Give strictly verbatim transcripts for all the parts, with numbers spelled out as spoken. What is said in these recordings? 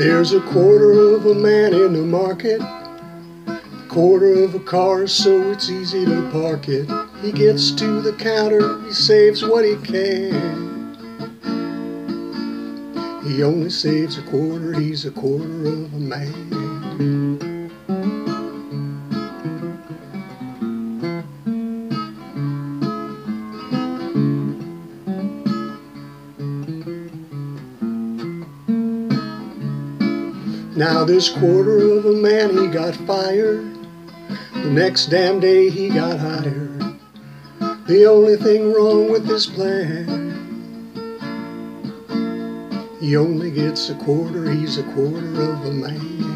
There's a quarter of a man in the market, quarter of a car so it's easy to park it. He gets to the counter, he saves what he can. He only saves a quarter, he's a quarter of a man. Now this quarter of a man, he got fired. The next damn day he got hired. The only thing wrong with this plan, he only gets a quarter, he's a quarter of a man.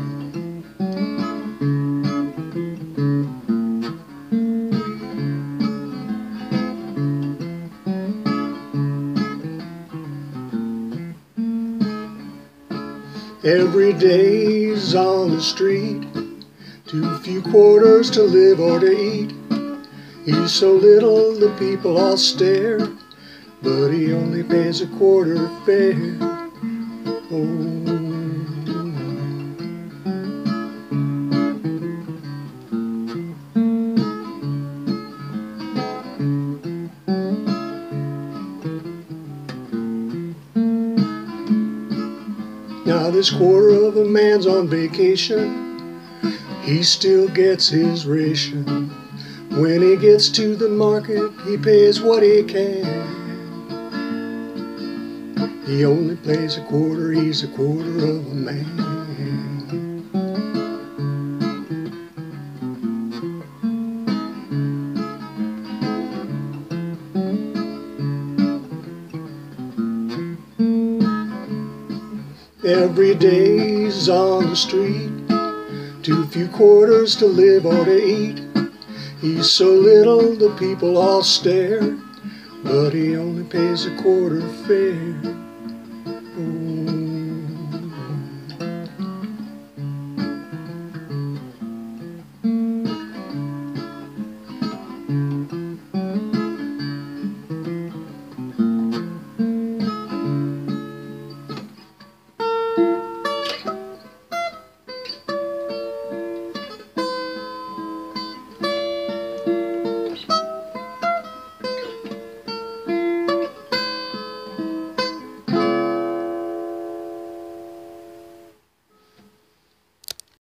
Every day's on the street, too few quarters to live or to eat. He's so little the people all stare, but he only pays a quarter fare. Oh. Now this quarter of a man's on vacation, he still gets his ration. When he gets to the market, he pays what he can. He only plays a quarter, he's a quarter of a man. Every day's on the street, too few quarters to live or to eat. He's so little the people all stare, but he only pays a quarter fare.